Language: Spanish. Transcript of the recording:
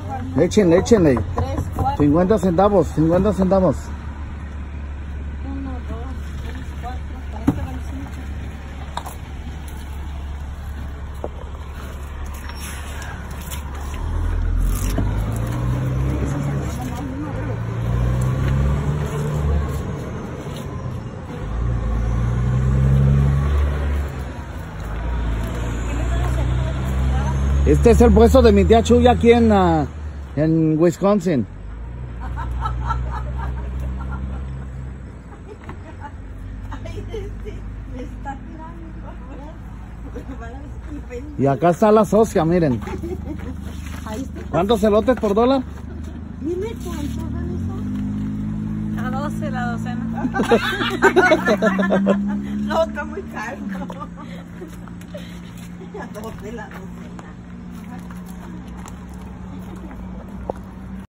Échenle, échenle. 3, 4. 50 centavos, 50 centavos. 1, 2, 3, 4. Para este vale 5. Este es el puesto de mi tía Chuy aquí en Wisconsin. Y acá está la socia, miren. ¿Cuántos elotes por dólar? Dime cuánto vale eso. A 12 la docena. No, está muy caro. A 12 la docena.